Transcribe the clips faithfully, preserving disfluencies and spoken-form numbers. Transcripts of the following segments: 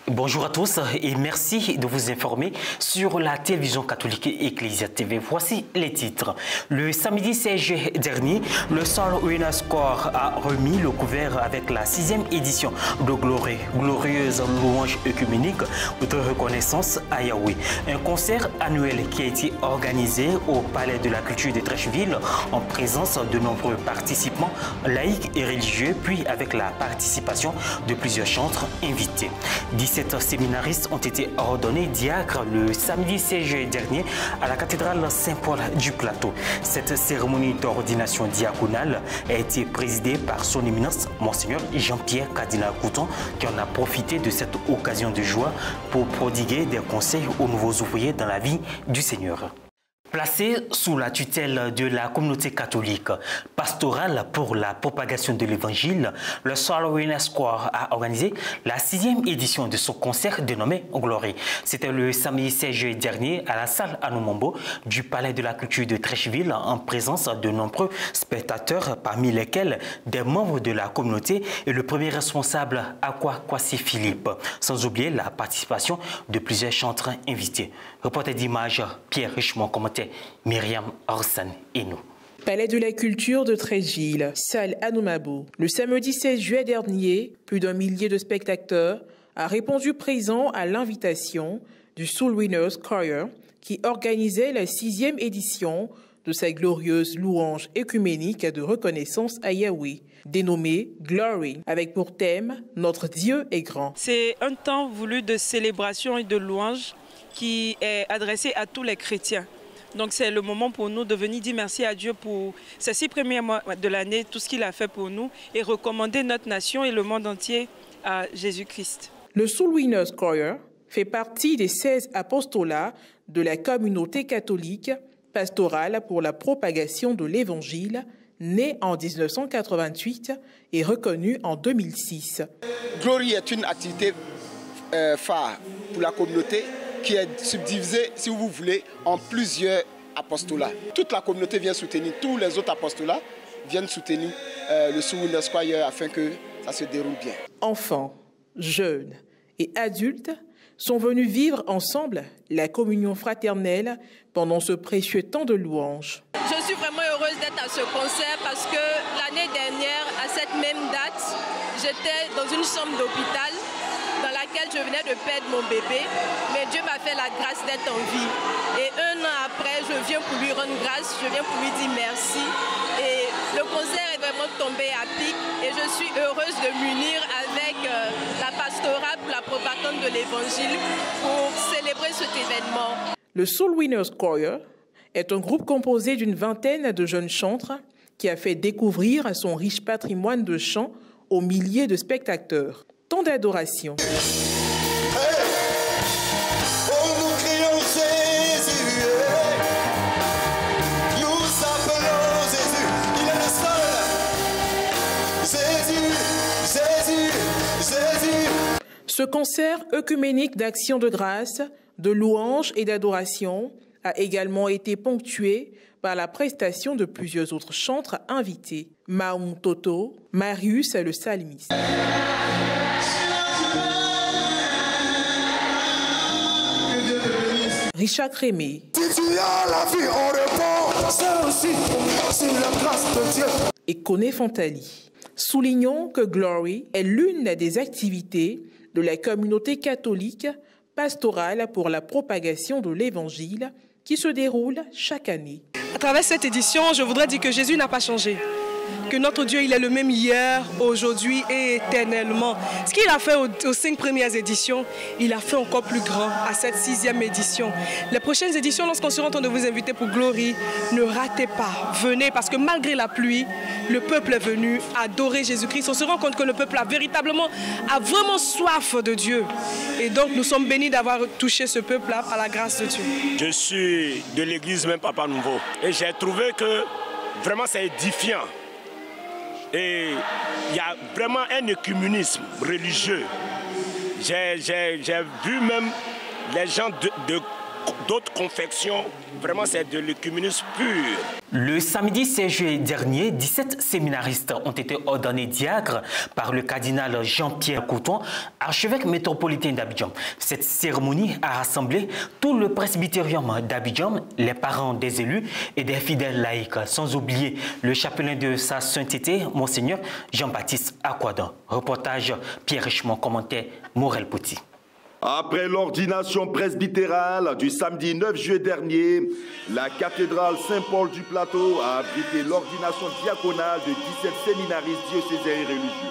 Bonjour à tous et merci de vous informer sur la télévision catholique Ecclesia T V. Voici les titres. Le samedi seize juillet dernier, le Soul Winners Choir a remis le couvert avec la sixième édition de Glory, glorieuse louange œcuménique de reconnaissance à Yahweh. Un concert annuel qui a été organisé au Palais de la Culture de Trècheville en présence de nombreux participants laïcs et religieux, puis avec la participation de plusieurs chantres invités. dix-sept séminaristes ont été ordonnés diacres le samedi seize juillet dernier à la cathédrale Saint-Paul du Plateau. Cette cérémonie d'ordination diaconale a été présidée par son éminence, Monseigneur Jean-Pierre Cardinal Couton, qui en a profité de cette occasion de joie pour prodiguer des conseils aux nouveaux ouvriers dans la vie du Seigneur. Placé sous la tutelle de la communauté catholique pastorale pour la propagation de l'Évangile, le Soul Winners Choir a organisé la sixième édition de son concert dénommé Glory. C'était le samedi seize juillet dernier à la salle Anoumombo du Palais de la Culture de Trècheville en présence de nombreux spectateurs, parmi lesquels des membres de la communauté et le premier responsable Akwa Kwasi Philippe, sans oublier la participation de plusieurs chantres invités. Reporter d'images Pierre Richemont, commentaire Myriam Orsan et nous. Palais de la Culture de Trècheville, salle Anoumabo. Le samedi seize juillet dernier, plus d'un millier de spectateurs a répondu présent à l'invitation du Soul Winners Choir qui organisait la sixième édition de sa glorieuse louange œcuménique de reconnaissance à Yahweh, dénommée Glory, avec pour thème « Notre Dieu est grand ». C'est un temps voulu de célébration et de louange qui est adressé à tous les chrétiens. Donc c'est le moment pour nous de venir dire merci à Dieu pour ces six premiers mois de l'année, tout ce qu'il a fait pour nous et recommander notre nation et le monde entier à Jésus-Christ. Le Soul Winners Choir fait partie des seize apostolats de la communauté catholique pastorale pour la propagation de l'Évangile, né en mille neuf cent quatre-vingt-huit et reconnu en deux mille six. Glory est une activité euh, phare pour la communauté qui est subdivisée, si vous voulez, en plusieurs apostolats. Toute la communauté vient soutenir, tous les autres apostolats viennent soutenir euh, le Soul Winners Choir afin que ça se déroule bien. Enfants, jeunes et adultes sont venus vivre ensemble la communion fraternelle pendant ce précieux temps de louange. Je suis vraiment heureuse d'être à ce concert parce que l'année dernière, à cette même date, j'étais dans une chambre d'hôpital dans laquelle je venais de perdre mon bébé, mais Dieu m'a fait la grâce d'être en vie. Et un an après, je viens pour lui rendre grâce, je viens pour lui dire merci. Et le concert est vraiment tombé à pic et je suis heureuse de m'unir avec euh, la pastorale pour la propagande de l'Évangile pour célébrer cet événement. Le Soul Winners Choir est un groupe composé d'une vingtaine de jeunes chantres qui a fait découvrir son riche patrimoine de chants aux milliers de spectateurs. Temps d'adoration. Hey! Oh, nous crions Jésus, nous appelons Jésus, il est le seul. Jésus, Jésus, Jésus. Ce concert œcuménique d'action de grâce, de louange et d'adoration a également été ponctué par la prestation de plusieurs autres chantres invités. Maoum Toto, Marius le psalmiste. Richard Crémé. Si tu as la vie, on répond. C'est aussi, c'est la grâce de Dieu. Et Koné Fantali. Soulignons que Glory est l'une des activités de la communauté catholique pastorale pour la propagation de l'Évangile qui se déroule chaque année. À travers cette édition, je voudrais dire que Jésus n'a pas changé. Que notre Dieu, il est le même hier, aujourd'hui et éternellement. Ce qu'il a fait aux, aux cinq premières éditions, il a fait encore plus grand à cette sixième édition. Les prochaines éditions, lorsqu'on sera en train de vous inviter pour Glory, ne ratez pas, venez, parce que malgré la pluie, le peuple est venu adorer Jésus-Christ. On se rend compte que le peuple a véritablement, a vraiment soif de Dieu. Et donc, nous sommes bénis d'avoir touché ce peuple-là par la grâce de Dieu. Je suis de l'église même Papa Nouveau et j'ai trouvé que vraiment c'est édifiant. Et il y a vraiment un œcuménisme religieux. J'ai vu même les gens de, de d'autres confections. Vraiment, c'est de l'écuménisme pur. Le samedi seize juillet dernier, dix-sept séminaristes ont été ordonnés diacres par le cardinal Jean-Pierre Couton, archevêque métropolitain d'Abidjan. Cette cérémonie a rassemblé tout le presbytérium d'Abidjan, les parents des élus et des fidèles laïcs, sans oublier le chapelain de sa sainteté, Monseigneur Jean-Baptiste Akouadan. Reportage Pierre Richemont, commentaire Morel Pouty. Après l'ordination presbytérale du samedi neuf juillet dernier, la cathédrale Saint-Paul du Plateau a abrité l'ordination diaconale de dix-sept séminaristes diocésains et religieux.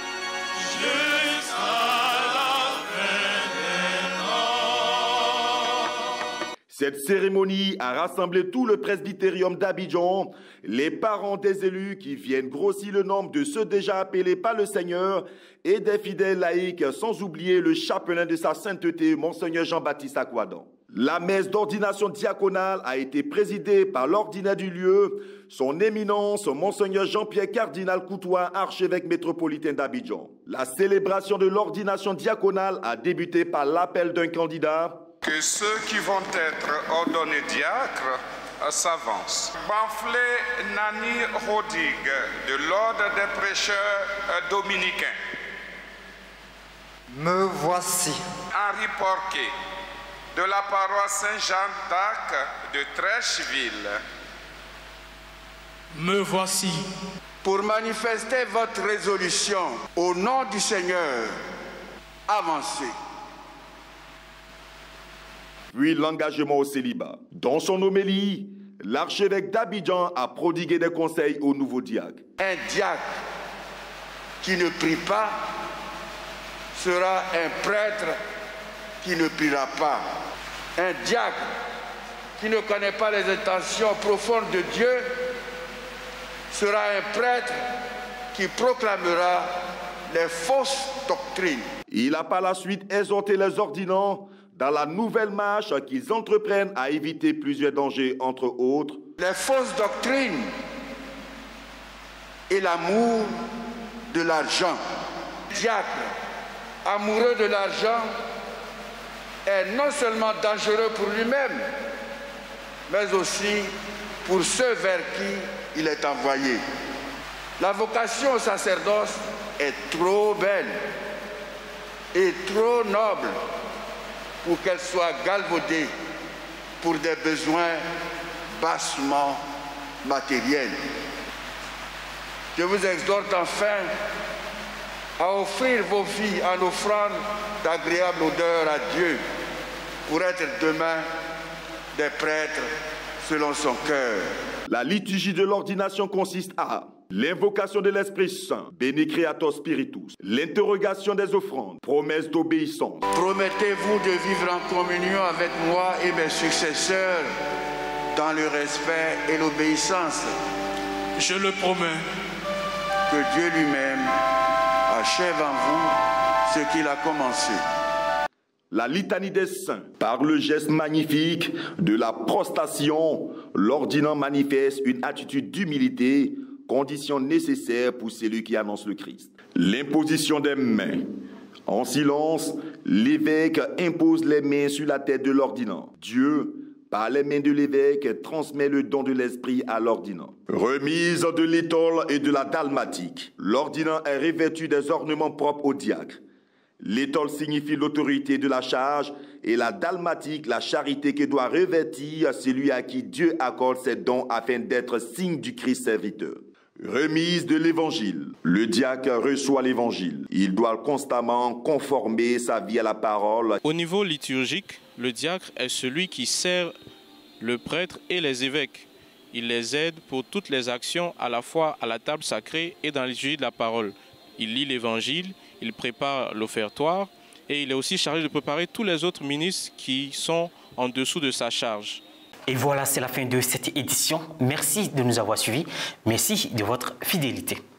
Cette cérémonie a rassemblé tout le presbytérium d'Abidjan, les parents des élus qui viennent grossir le nombre de ceux déjà appelés par le Seigneur et des fidèles laïcs, sans oublier le chapelain de sa sainteté, Monseigneur Jean-Baptiste Akouadan. La messe d'ordination diaconale a été présidée par l'ordinaire du lieu, son éminence, Monseigneur Jean-Pierre Cardinal Coutoin, archevêque métropolitain d'Abidjan. La célébration de l'ordination diaconale a débuté par l'appel d'un candidat. Que ceux qui vont être ordonnés diacres s'avancent. Banflé Nani Rodig, de l'ordre des prêcheurs dominicains. Me voici. Henri Porquet, de la paroisse Saint-Jean d'Arc de Trècheville. Me voici. Pour manifester votre résolution au nom du Seigneur, avancez. Puis l'engagement au célibat. Dans son homélie, l'archevêque d'Abidjan a prodigué des conseils aux nouveaux diacres. Un diacre qui ne prie pas sera un prêtre qui ne priera pas. Un diacre qui ne connaît pas les intentions profondes de Dieu sera un prêtre qui proclamera les fausses doctrines. Il a par la suite exhorté les ordinants dans la nouvelle marche qu'ils entreprennent à éviter plusieurs dangers, entre autres les fausses doctrines et l'amour de l'argent. Le diacre amoureux de l'argent est non seulement dangereux pour lui-même, mais aussi pour ceux vers qui il est envoyé. La vocation au sacerdoce est trop belle et trop noble pour qu'elle soit galvaudée pour des besoins bassement matériels. Je vous exhorte enfin à offrir vos vies en offrande d'agréable odeur à Dieu pour être demain des prêtres selon son cœur. La liturgie de l'ordination consiste à l'invocation de l'Esprit Saint, Bene Creator Spiritus, l'interrogation des offrandes, promesse d'obéissance. Promettez-vous de vivre en communion avec moi et mes successeurs dans le respect et l'obéissance. Je le promets. Que Dieu lui-même achève en vous ce qu'il a commencé. La litanie des saints, par le geste magnifique de la prostation, l'ordinant manifeste une attitude d'humilité, condition nécessaire pour celui qui annonce le Christ. L'imposition des mains. En silence, l'évêque impose les mains sur la tête de l'ordinant. Dieu, par les mains de l'évêque, transmet le don de l'esprit à l'ordinant. Remise de l'étole et de la dalmatique. L'ordinant est revêtu des ornements propres au diacre. L'étole signifie l'autorité de la charge et la dalmatique, la charité que doit revêtir celui à qui Dieu accorde ses dons afin d'être signe du Christ serviteur. Remise de l'évangile. Le diacre reçoit l'évangile. Il doit constamment conformer sa vie à la parole. Au niveau liturgique, le diacre est celui qui sert le prêtre et les évêques. Il les aide pour toutes les actions, à la fois à la table sacrée et dans la liturgie de la parole. Il lit l'évangile, il prépare l'offertoire et il est aussi chargé de préparer tous les autres ministres qui sont en dessous de sa charge. Et voilà, c'est la fin de cette édition. Merci de nous avoir suivis. Merci de votre fidélité.